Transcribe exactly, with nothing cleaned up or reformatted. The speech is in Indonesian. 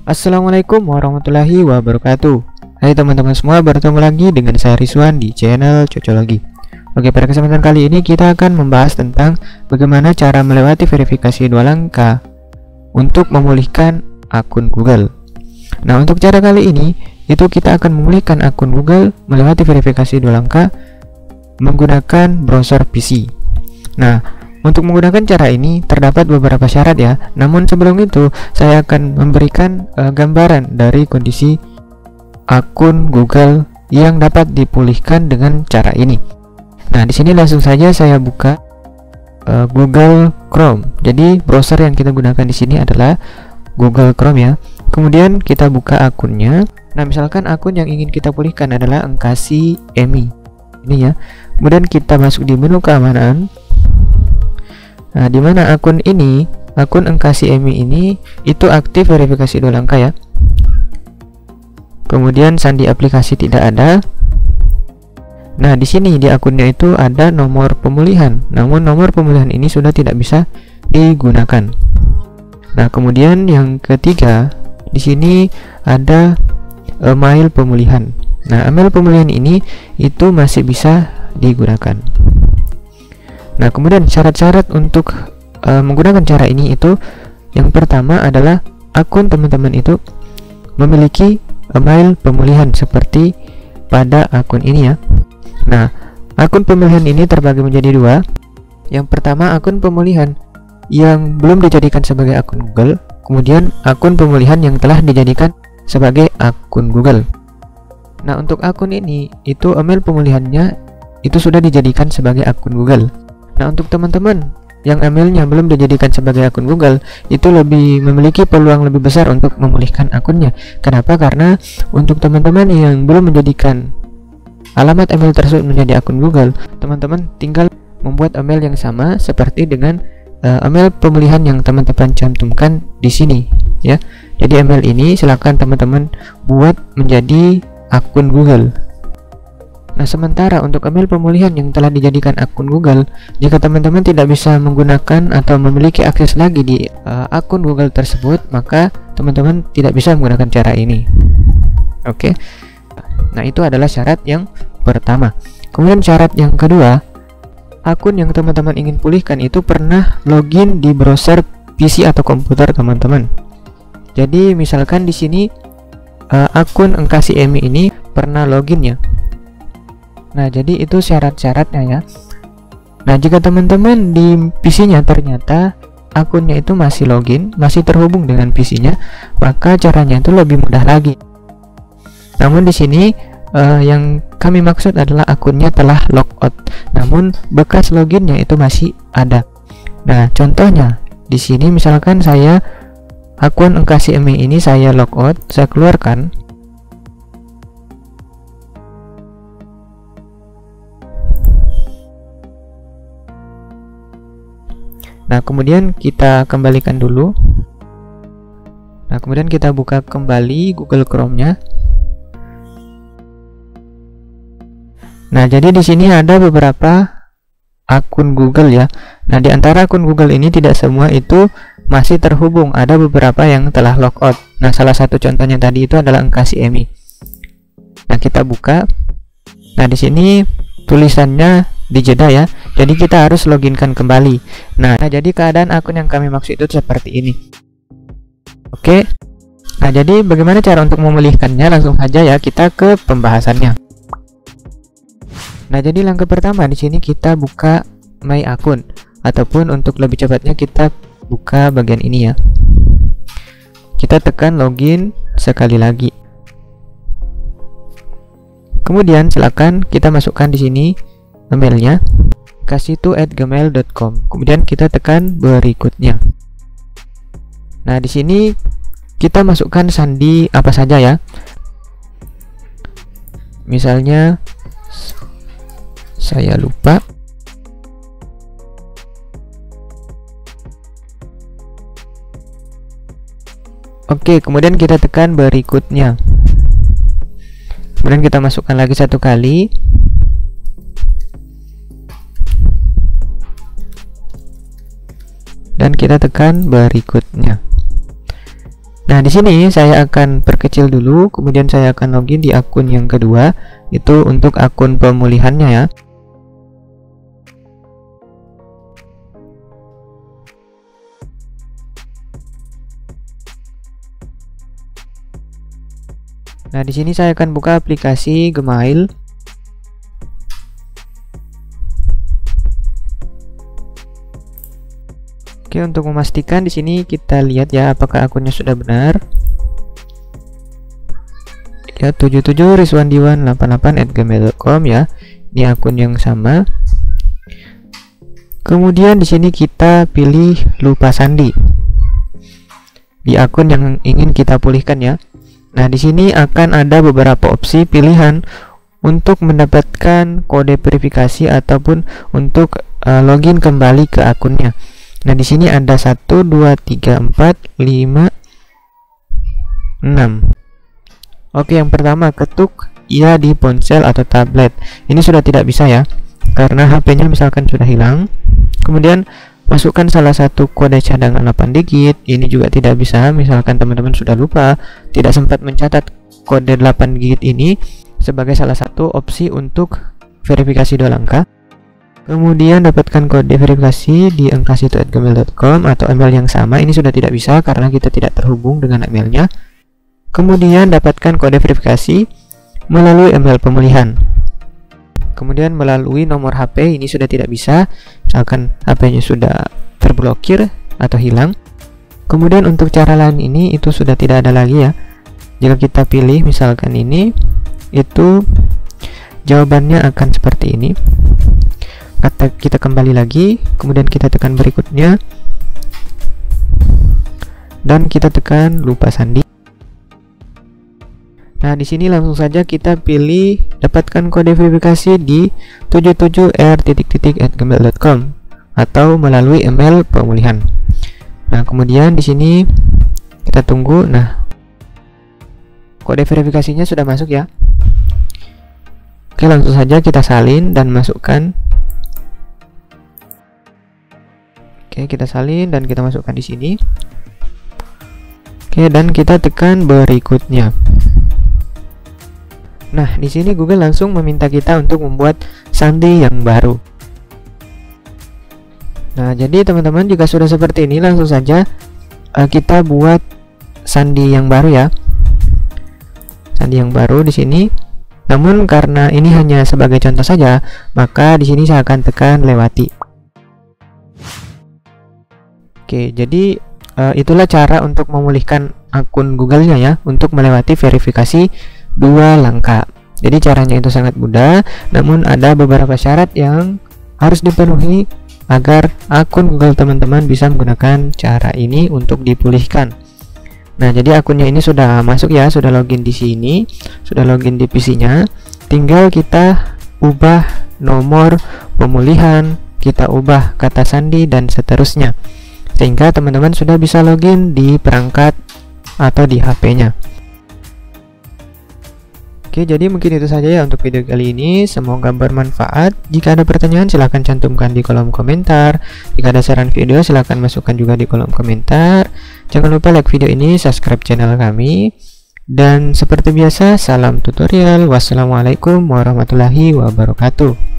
Assalamualaikum warahmatullahi wabarakatuh. Hai teman-teman semua, bertemu lagi dengan saya Rizwan di channel Cocologi. Oke, pada kesempatan kali ini kita akan membahas tentang bagaimana cara melewati verifikasi dua langkah untuk memulihkan akun Google. Nah, untuk cara kali ini itu kita akan memulihkan akun Google melewati verifikasi dua langkah menggunakan browser P C. Nah, untuk menggunakan cara ini terdapat beberapa syarat ya. Namun sebelum itu saya akan memberikan uh, gambaran dari kondisi akun Google yang dapat dipulihkan dengan cara ini. Nah, di sini langsung saja saya buka uh, Google Chrome. Jadi browser yang kita gunakan di sini adalah Google Chrome ya. Kemudian kita buka akunnya. Nah, misalkan akun yang ingin kita pulihkan adalah Engkasi Emi. Ini ya. Kemudian kita masuk di menu keamanan. Nah, di mana akun ini, akun Engkasi Emi ini itu aktif verifikasi dua langkah ya. Kemudian sandi aplikasi tidak ada. Nah, di sini di akunnya itu ada nomor pemulihan. Namun nomor pemulihan ini sudah tidak bisa digunakan. Nah, kemudian yang ketiga, di sini ada email pemulihan. Nah, email pemulihan ini itu masih bisa digunakan. Nah, kemudian syarat-syarat untuk uh, menggunakan cara ini itu yang pertama adalah akun teman-teman itu memiliki email pemulihan seperti pada akun ini ya. Nah, akun pemulihan ini terbagi menjadi dua. Yang pertama akun pemulihan yang belum dijadikan sebagai akun Google, kemudian akun pemulihan yang telah dijadikan sebagai akun Google. Nah, untuk akun ini itu email pemulihannya itu sudah dijadikan sebagai akun Google. Nah, untuk teman-teman yang emailnya belum dijadikan sebagai akun Google, itu lebih memiliki peluang lebih besar untuk memulihkan akunnya. Kenapa? Karena untuk teman-teman yang belum menjadikan alamat email tersebut menjadi akun Google, teman-teman tinggal membuat email yang sama seperti dengan uh, email pemulihan yang teman-teman cantumkan di sini ya. Jadi email ini silakan teman-teman buat menjadi akun Google. Nah, sementara untuk email pemulihan yang telah dijadikan akun Google, jika teman-teman tidak bisa menggunakan atau memiliki akses lagi di uh, akun Google tersebut, maka teman-teman tidak bisa menggunakan cara ini. Oke. Nah, itu adalah syarat yang pertama. Kemudian syarat yang kedua, akun yang teman-teman ingin pulihkan itu pernah login di browser P C atau komputer teman-teman. Jadi misalkan di sini uh, akun Engkasi Emi ini pernah login ya. Nah, jadi itu syarat-syaratnya ya. Nah, jika teman-teman di P C-nya ternyata akunnya itu masih login, masih terhubung dengan P C-nya, maka caranya itu lebih mudah lagi. Namun di sini uh, yang kami maksud adalah akunnya telah logout, namun bekas loginnya itu masih ada. Nah, contohnya di sini misalkan saya akun Engkasi Emi ini saya logout, saya keluarkan. Nah, kemudian kita kembalikan dulu. Nah, kemudian kita buka kembali Google Chrome-nya. Nah, jadi di sini ada beberapa akun Google ya. Nah, di antara akun Google ini tidak semua itu masih terhubung. Ada beberapa yang telah logout. Nah, salah satu contohnya tadi itu adalah Engkasi Emi. Nah, kita buka. Nah, di sini tulisannya dijeda ya. Jadi kita harus loginkan kembali. Nah, nah, jadi keadaan akun yang kami maksud itu seperti ini. Oke. Nah, jadi bagaimana cara untuk memulihkannya? Langsung saja ya kita ke pembahasannya. Nah, jadi langkah pertama di sini kita buka My Akun, ataupun untuk lebih cepatnya kita buka bagian ini ya. Kita tekan login sekali lagi. Kemudian silakan kita masukkan di sini emailnya kasitu at gmail dot com. Kemudian kita tekan berikutnya. Nah, di sini kita masukkan sandi apa saja ya. Misalnya saya lupa. Oke, kemudian kita tekan berikutnya. Kemudian kita masukkan lagi satu kali. Dan kita tekan berikutnya. Nah, di sini saya akan perkecil dulu, kemudian saya akan login di akun yang kedua, itu untuk akun pemulihannya ya. Nah, di sini saya akan buka aplikasi Gmail. Oke, untuk memastikan di sini kita lihat ya apakah akunnya sudah benar. Ya, tujuh tujuh rizwandiwan delapan delapan at gmail dot com ya. Ini akun yang sama. Kemudian di sini kita pilih lupa sandi di akun yang ingin kita pulihkan ya. Nah, di sini akan ada beberapa opsi pilihan untuk mendapatkan kode verifikasi ataupun untuk uh, login kembali ke akunnya. Nah, di sini ada satu, dua, tiga, empat, lima, enam. Oke, yang pertama ketuk iya di ponsel atau tablet. Ini sudah tidak bisa ya, karena H P-nya misalkan sudah hilang. Kemudian masukkan salah satu kode cadangan delapan digit. Ini juga tidak bisa, misalkan teman-teman sudah lupa, tidak sempat mencatat kode delapan digit ini sebagai salah satu opsi untuk verifikasi dua langkah. Kemudian dapatkan kode verifikasi di engkasitu at gmail dot com atau email yang sama. Ini sudah tidak bisa karena kita tidak terhubung dengan emailnya. Kemudian dapatkan kode verifikasi melalui email pemulihan. Kemudian melalui nomor H P, ini sudah tidak bisa, misalkan H P-nya sudah terblokir atau hilang. Kemudian untuk cara lain ini itu sudah tidak ada lagi ya. Jika kita pilih misalkan ini, itu jawabannya akan seperti ini. Kata kita kembali lagi, kemudian kita tekan berikutnya dan kita tekan lupa sandi. Nah, di sini langsung saja kita pilih dapatkan kode verifikasi di tujuh tujuh r titik titik at gmail dot com atau melalui email pemulihan. Nah, kemudian di sini kita tunggu. Nah, kode verifikasinya sudah masuk ya. Oke, langsung saja kita salin dan masukkan. Oke, kita salin dan kita masukkan di sini. Oke, dan kita tekan berikutnya. Nah, di sini Google langsung meminta kita untuk membuat sandi yang baru. Nah, jadi teman-teman jika sudah seperti ini, langsung saja uh, kita buat sandi yang baru ya. Sandi yang baru di sini. Namun karena ini hanya sebagai contoh saja, maka di sini saya akan tekan lewati. Oke, jadi uh, itulah cara untuk memulihkan akun Google-nya ya, untuk melewati verifikasi dua langkah. Jadi caranya itu sangat mudah, namun ada beberapa syarat yang harus dipenuhi agar akun Google teman-teman bisa menggunakan cara ini untuk dipulihkan. Nah, jadi akunnya ini sudah masuk ya, sudah login di sini, sudah login di P C-nya. Tinggal kita ubah nomor pemulihan, kita ubah kata sandi dan seterusnya. Sehingga teman-teman sudah bisa login di perangkat atau di H P-nya. Oke, jadi mungkin itu saja ya untuk video kali ini. Semoga bermanfaat. Jika ada pertanyaan silahkan cantumkan di kolom komentar. Jika ada saran video silahkan masukkan juga di kolom komentar. Jangan lupa like video ini, subscribe channel kami. Dan seperti biasa, salam tutorial. Wassalamualaikum warahmatullahi wabarakatuh.